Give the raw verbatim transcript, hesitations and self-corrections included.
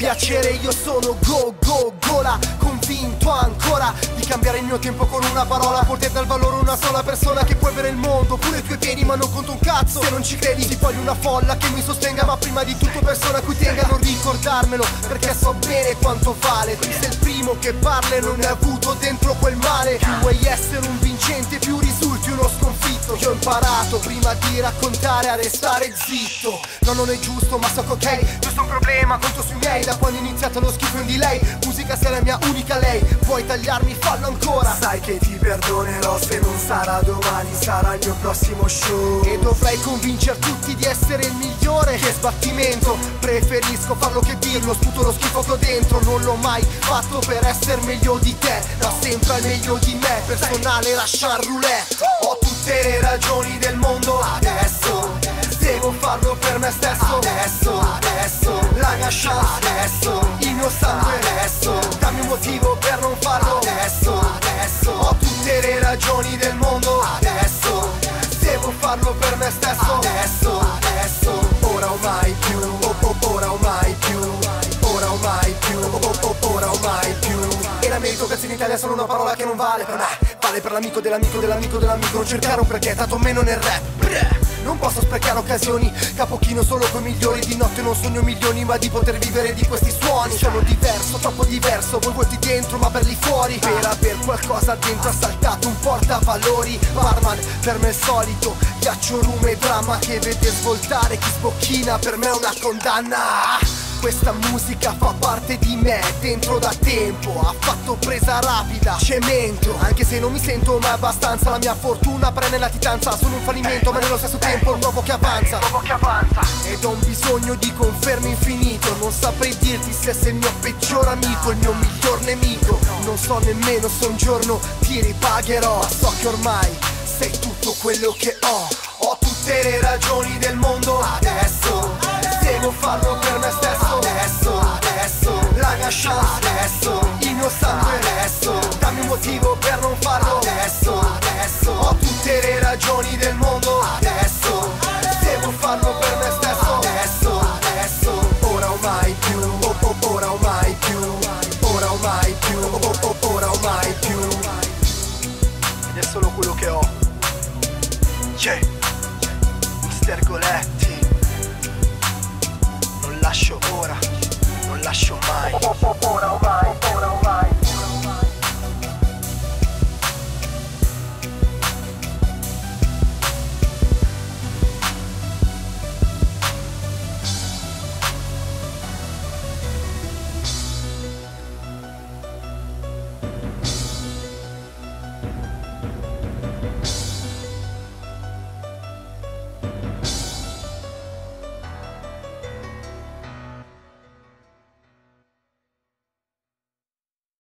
piacere, io sono go go gola, convinto ancora di cambiare il mio tempo con una parola. Poter dal valore a una sola persona che puoi avere il mondo, pure i tuoi piedi ma non conto un cazzo. Se non ci credi ti voglio una folla che mi sostenga, ma prima di tutto persona a cui tenga. Non ricordarmelo perché so bene quanto vale. Tu sei il primo che parla e non ne ha avuto dentro quel male. Più vuoi essere un vincente, più risulti uno sconfitto. Io ho imparato prima di raccontare a restare zitto. No, non è giusto ma so che ok, giusto un problema, conto sui miei. Da quando ho iniziato lo schifo in delay, musica sia la mia unica lei. Vuoi tagliarmi, fallo ancora. Sai che ti perdonerò se non sarà domani, sarà il mio prossimo show. E dovrei convincere tutti di essere il migliore. Che sbattimento, preferisco farlo che dirlo. Sputo lo schifo che ho dentro, non l'ho mai fatto per essere meglio di te, ma sempre al meglio di me. Personale Russian roulette. Ho tutte le ragioni del mondo adesso, devo farlo per me stesso. Adesso, adesso, la mia chance adesso, il mio sangue adesso. Dammi un motivo per non farlo adesso, adesso. Ho tutte le ragioni del mondo adesso, devo farlo per me stesso. Adesso, adesso, ora o mai più, oh, oh, ora o mai più, ora o mai più, oh, oh, ora o mai più. E la meritocrazia in Italia è solo una parola che non vale per me, vale per l'amico dell'amico dell'amico dell'amico. Non cercare un perché, tanto meno nel rap. Non posso sprecare occasioni, capochino solo coi migliori. Di notte non sogno milioni, ma di poter vivere di questi suoni. Sono diverso, troppo diverso, voi volti dentro ma belli fuori. Per aver qualcosa dentro ha saltato un portavalori. Barman, per me è il solito ghiaccio, lume, dramma che vede svoltare chi sbocchina. Per me è una condanna. Questa musica fa parte di me, dentro da tempo. Ha fatto presa rapida, cemento. Anche se non mi sento mai abbastanza, la mia fortuna prende latitanza. Sono un fallimento ma nello stesso tempo un uomo che avanza, che avanza. Ed ho un bisogno di conferme infinito. Non saprei dirti se sei il mio peggior amico, il mio miglior nemico. Non so nemmeno se un giorno ti ripagherò, ma so che ormai sei tutto quello che ho. Ho tutte le ragioni del mondo adesso, devo farlo per me stesso. Adesso, adesso, la mia chance adesso, il mio sangue